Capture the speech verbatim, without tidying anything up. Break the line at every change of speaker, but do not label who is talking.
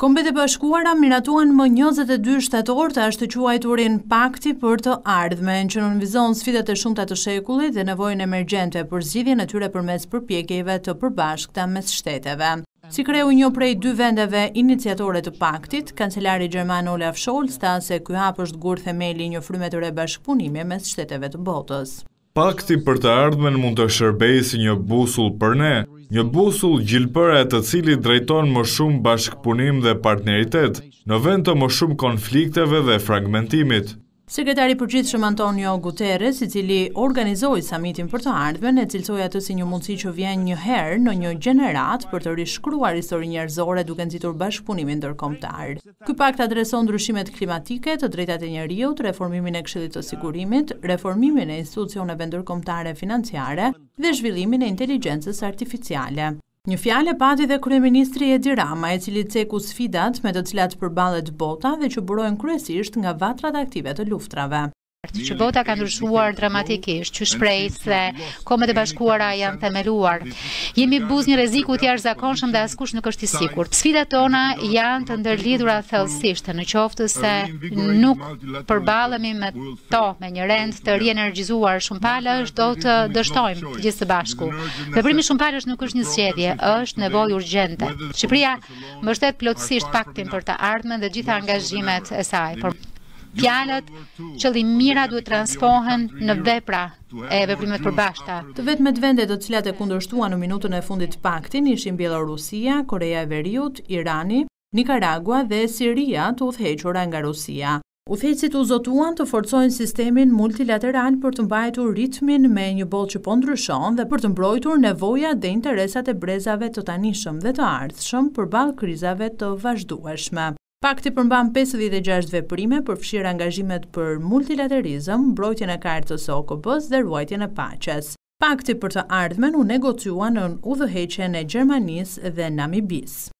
Kombet e Bashkuara miratuan më njëzet e dy shtator të ashtë quajturin pakti për të ardhmen, që nënvizon sfidat e shumta të shekullit dhe nevojën emergjente për zgjidhjen e tyre përmes përpjekjeve të përbashkëta mes shteteve. Si kreu një prej dy vendeve iniciatore të paktit, kancelari gjerman Olaf Scholz tha se ky hap është gur themeli një fryme të re bashkëpunimi mes shteteve të botës.
Pakti për të ardhmen mund të shërbejë si një busull për ne, një busull gjilpëre të cilit drejton më shumë bashkëpunim dhe partneritet, në vend të më shumë konflikteve dhe fragmentimit.
Sekretari i përgjithshëm Antonio Guterres, i cili organizoi samitin për të ardhmen, e cilsoi atë si një mundësi që vjen një herë në një gjenerat për të rishkruar historinë njerëzore duke nxitur bashkëpunimin ndërkombëtar. Ky pakt adreson ndryshimet klimatike, të drejtat e njerëzit, reformimin e Këshillit të Sigurimit, reformimin e institucioneve ndërkombëtare financiare dhe zhvillimin e inteligjencës artificiale. Një fjalë pati dhe kryeministri Edi Rama, i cili ceku sfidat me të cilat përballet bota dhe që burojnë kryesisht nga vatrat aktive të luftrave.
Që bota ka ndryshuar dramatikisht, që shpreh se Kombet e Bashkuara janë themeluar. Jemi buz një rreziku të jashtëzakonshëm dhe askush nuk është i sigurt. Sfidat tona janë të ndërlidhura thellësisht, në qoftë se nuk përballemi me to, me një rend të rienergjizuar shumpalësh, do të dështojmë të gjithë së bashku. Veprimi shumpalësh nuk është një zgjedhje, është nevojë urgjente. Shqipëria mbështet plotësisht paktin për të ardhmen dhe gjitha angazhimet e saj. Por fjalët, qëllim mira duhet transpohen në vepra e veprimet përbashkëta.
Të vetmet vende të cilat e kundërshtuan në minutën e fundit paktin ishin Bielorusia, Korea e Veriut, Irani, Nikaragua dhe Siria, të udhëhequra nga Rusia. Udhëheqësit u zotuan të forcojnë sistemin multilateral për të mbajtur ritmin me një botë që po ndryshon dhe për të mbrojtur nevojat dhe interesat e brezave të tanishëm dhe të ardhshëm përballë krizave të vazhdueshme. Pakti përmban pesëdhjetë e gjashtë veprime, përfshirë angazhimet për multilaterizëm, mbrojtjen e kartës së O K B-s dhe ruajtjen e paqes. Pakti për të ardhmen u negociua në udhëheqjen e Gjermanisë dhe Namibisë.